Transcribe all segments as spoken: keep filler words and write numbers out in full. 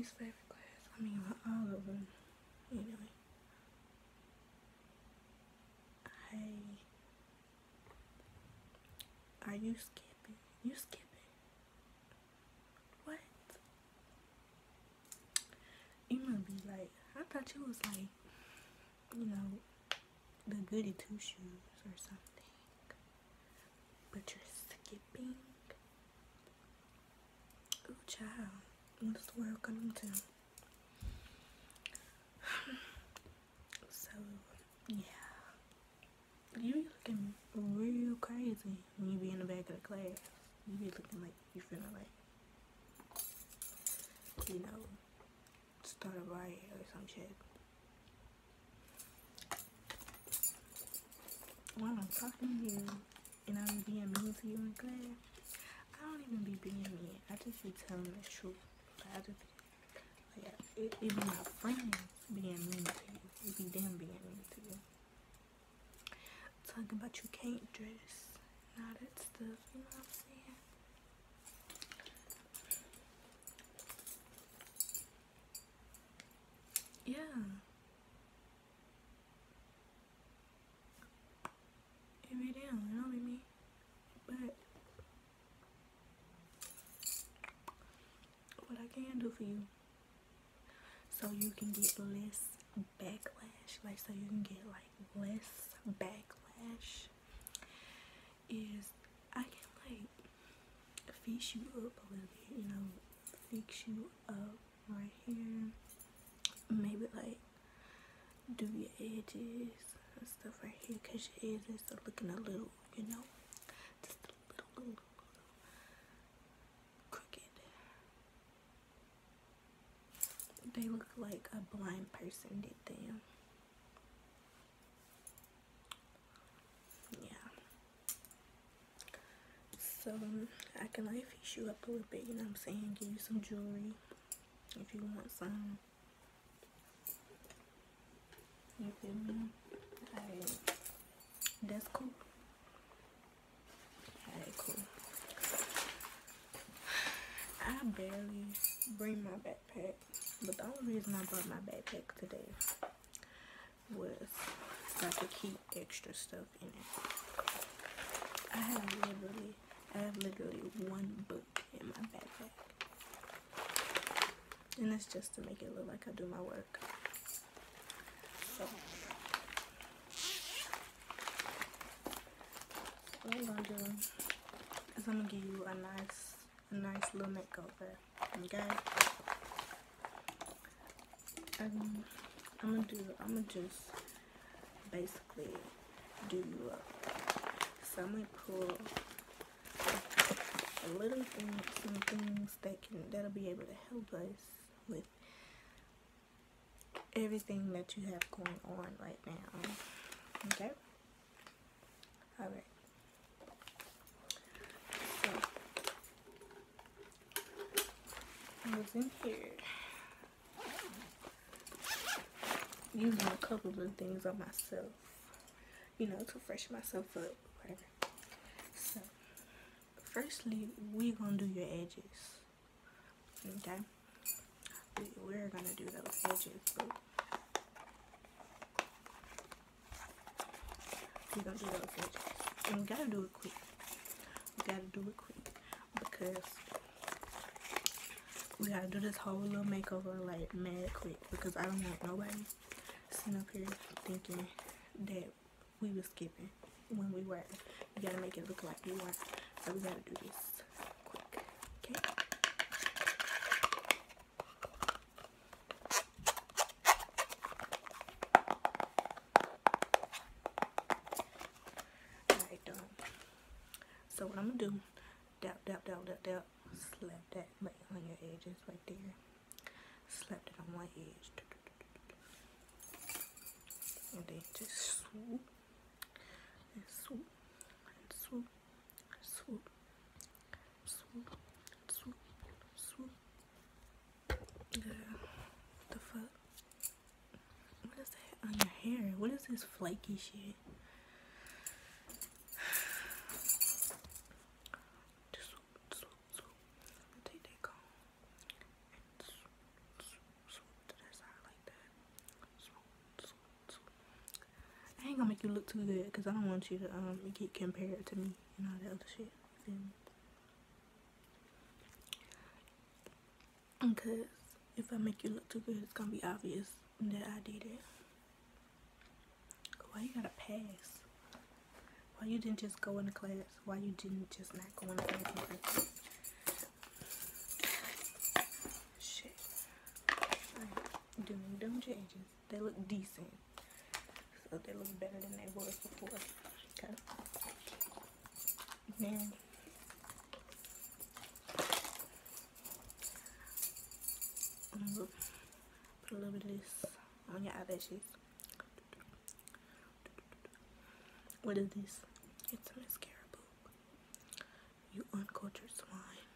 least favorite class. I mean, all of them. Anyway. Hey. Are you skipping? You skipping? What? You must be like, I thought you was like, you know, the goody two shoes or something. But you're skipping? Oh, child. What's the world coming to? So, yeah. You be looking real crazy when you be in the back of the class. You be looking like you feeling like, you know, start a riot or some shit. While I'm talking to you and I'm being mean to you in class, I don't even be being mean. I just be telling the truth. Like, I just be, like, it, it be my friends being mean to you. It be them being mean to you. Talking about you can't dress and all that stuff, you know what I'm saying? Yeah. It be them, you know what I mean? But what I can do for you, so you can get less backlash, like so you can get like less backlash, is I can like fix you up a little bit, you know, fix you up right here, maybe like do your edges and stuff right here, because your edges are looking a little, you know, just a little, little, little crooked. They look like a blind person did them. Yeah. So I can like fix you up a little bit, you know what I'm saying? Give you some jewelry if you want some. You feel me? Alright. That's cool. Alright, cool. I barely bring my backpack, but the only reason I brought my backpack today was so I could keep extra stuff in it. I have literally, I have literally one book in my backpack, and that's just to make it look like I do my work. So what I'm gonna do is I'm gonna give you a nice, a nice little makeover. Okay. Um, I'm gonna do. I'm gonna just basically do you up. So I'm gonna pull a little thing, some things that can that'll be able to help us with everything that you have going on right now. Okay. All right. So I was in here using a couple of things on myself, you know, to freshen myself up, whatever. So, firstly, we're gonna do your edges, okay? We, we're gonna do those edges, but we're gonna do those edges, and we gotta do it quick. We gotta do it quick because we gotta do this whole little makeover like mad quick, because I don't want nobody sitting up here thinking that we were skipping when we weren't. We gotta make it look like we weren't. So we gotta do this quick. Okay? Alright, done. So what I'm gonna do, dab, dab, dab, dab, dab, slap that right on your edges right there. Slap it on one edge. And then just swoop and swoop and swoop, swoop, swoop, swoop, swoop. Girl, the fuck? What is that on your hair? What is this flaky shit? Just swoop, swoop, swoop. Take that comb and swoop, gonna make you look too good because I don't want you to um get compared to me and all that other shit. Because if I make you look too good, it's gonna be obvious that I did it. Why you gotta pass? Why you didn't just go into class? Why you didn't just not go into class? Shit. Alright, doing them changes. They look decent. So they look better than they was before. Okay. Then I'm gonna put a little bit of this on your eyelashes. What is this? It's a mascara, boo. You uncultured swine.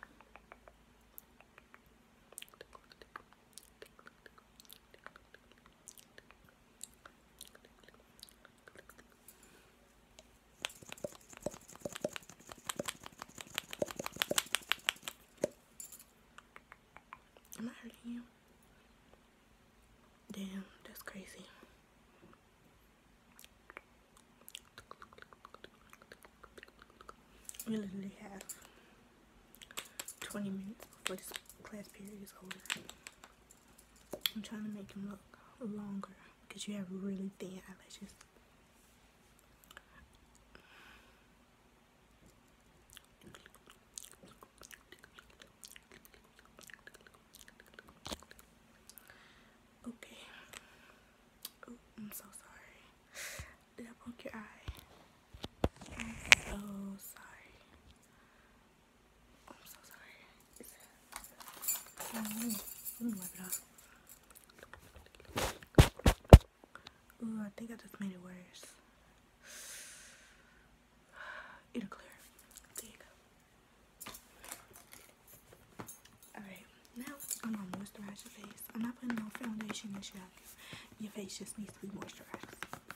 Am I hurting you? Damn, that's crazy. We literally have twenty minutes before this class period is over. I'm trying to make them look longer because you have really thin eyelashes. Okay. Oh, I'm so sorry. Did I poke your eye? I'm so sorry. I'm so sorry. Oh, let me wipe it off. Ooh, I think I just made it worse. It'll clear. There you go. Alright, now I'm gonna moisturize your face. I'm not putting no foundation and shit on you. Your face just needs to be moisturized.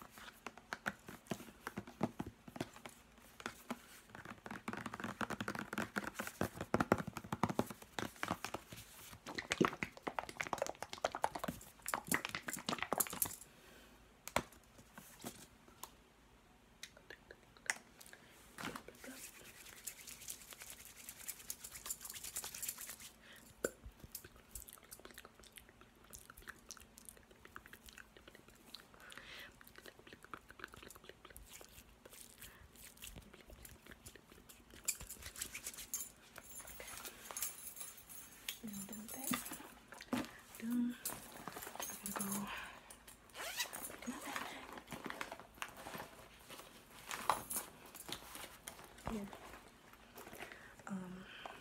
Yeah. Um,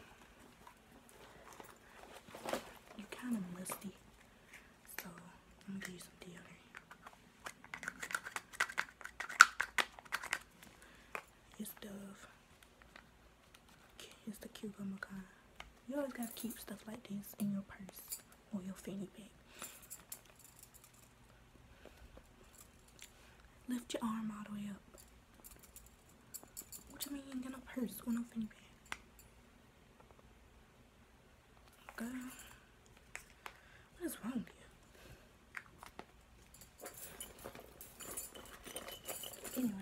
you're kind of musty, so I'm gonna give you some deodorant. It's Dove. It's the cucumber kind. You always gotta keep stuff like this in your purse or your fanny pack. Lift your arm all the way up. What you mean you ain't got no purse or no fanny pack? Girl, what is wrong with you? Anyway.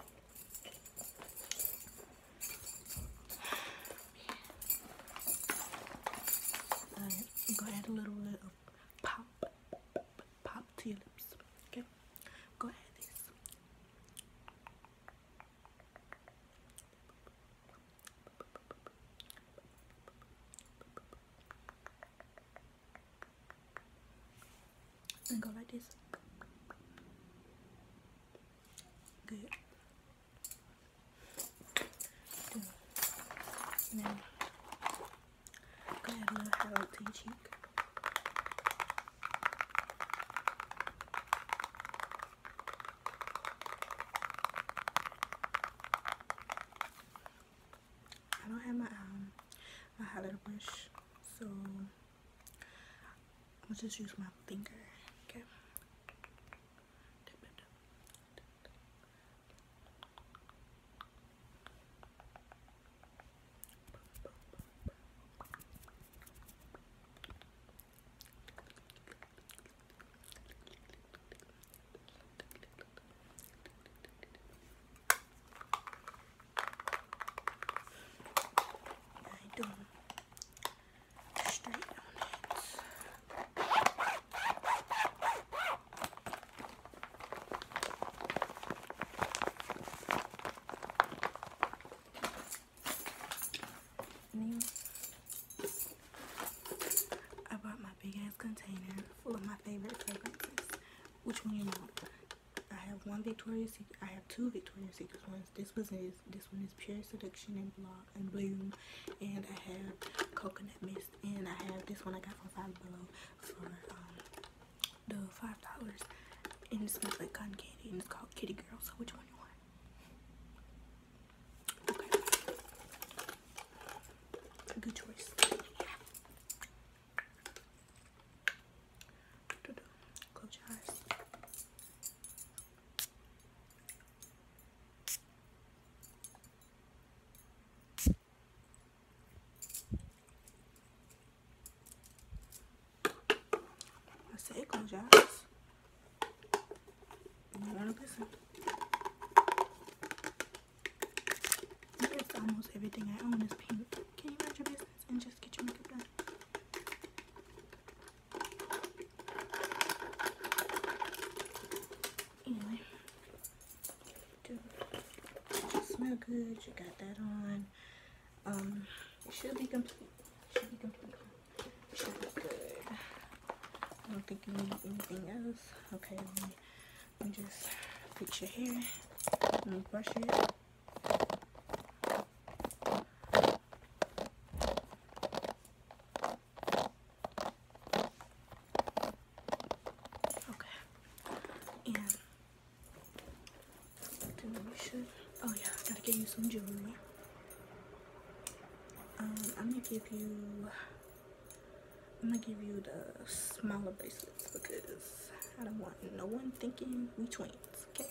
Alright, I'm gonna add a little bit of pop, pop to your lips. Okay? Go ahead this. And go like this. Good. Good. Now, go ahead a little highlight to your cheek. I don't have my um my highlighter brush, so I'll just use my finger. Okay. Um, I have one Victoria's Secret. I have two Victoria's Secret ones. This was is this one is Pure Seduction and Block and Bloom, and I have Coconut Mist, and I have this one I got from Five Below for um the five dollars, and it smells like cotton candy, and it's called Kitty Girl. So which one you want? Okay, good choice. Close your eyes. I said close your eyes. You wanna listen? Yes, almost everything I own is pink. Can you mind your business and just get your makeup done? Anyway, do smell good. You got that on. Um, it should be complete. It should be complete. It should be good. I don't think you need anything else. Okay, let me, let me just fix your hair. Let me brush it. Okay, and then we should. Oh yeah, I gotta give you some jewelry. Um, I'm gonna give you. I'm gonna give you the smaller bracelets because I don't want no one thinking we twins, okay?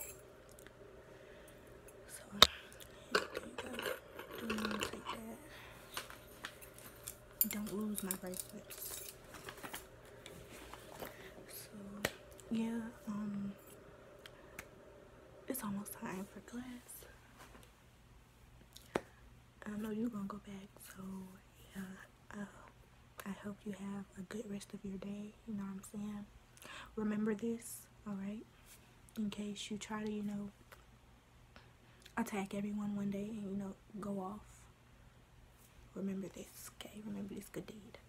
So, here you go. Do you want to take that? Don't lose my bracelets. So, yeah, um, it's almost time for class. I know you're gonna go back, so yeah, uh, I hope you have a good rest of your day, you know what I'm saying? Remember this, alright? In case you try to, you know, attack everyone one day and, you know, go off. Remember this, okay? Remember this good deed.